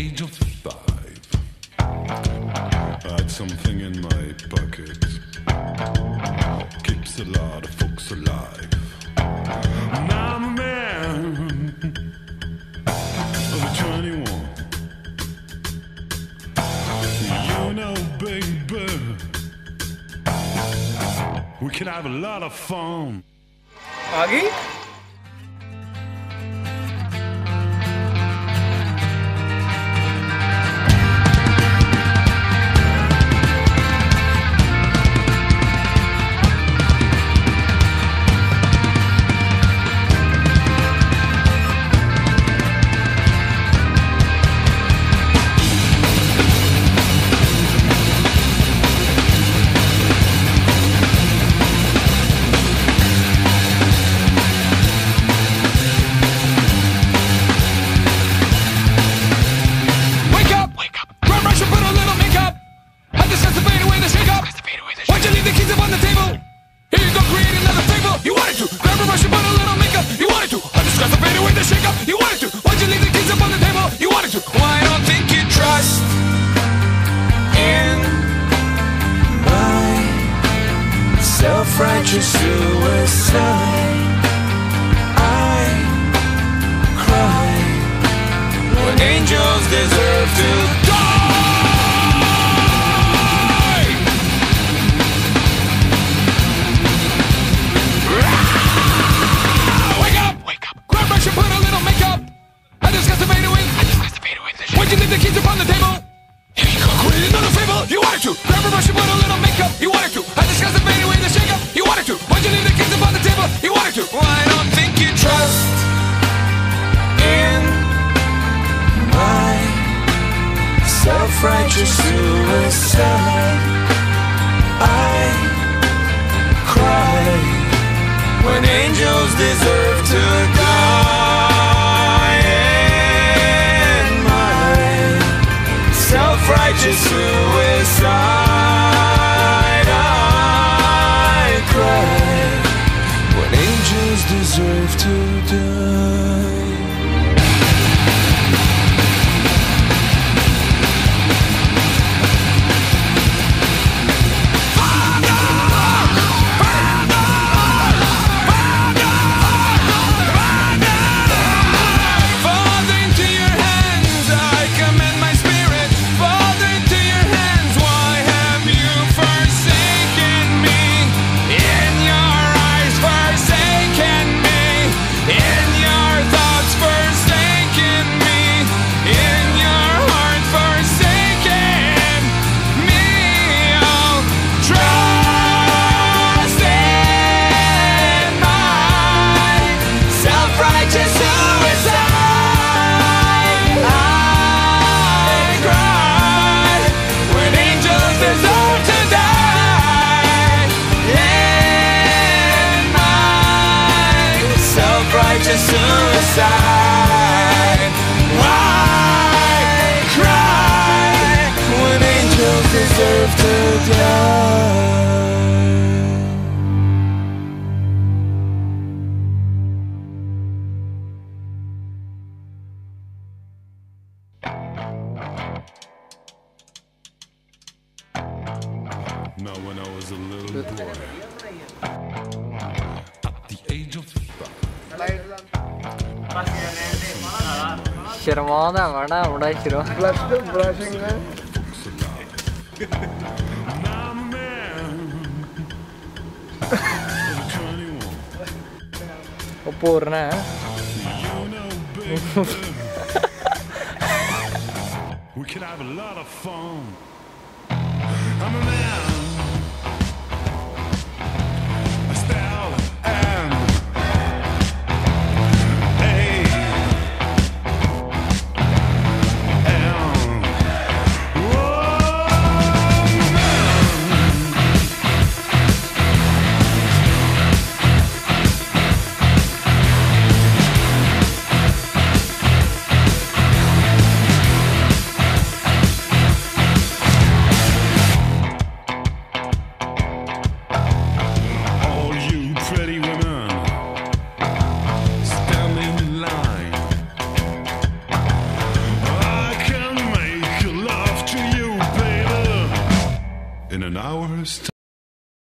age of 5, I had something in my pocket. Keeps a lot of folks alive. Now I'm a man of 21. You know, baby, we can have a lot of fun. आगे self-righteous suicide. I cry when angels deserve to die. Wake up, wake up. Grab brush and put a little makeup. I discuss the fade away. Why'd you leave the keys upon the table? Here you go, quit another fable. You wanted to. Grab a brush and put a little makeup. You wanted to. I discuss the fade away, the shake up. You wanted to. Why'd you leave the keys upon the table? You wanted to. Well, I don't think you trust in my self-righteous suicide. I cry when angels deserve to die. In my self-righteous suicide, I cry when angels deserve to die. Suicide. Why cry when angels deserve to die? Now when I was a little boy, at the age of 5, शर्माना बड़ा बड़ा Sharma brushing है पूर्ण है we can have a lot of fun. I'm a man. Estelle and in an hour's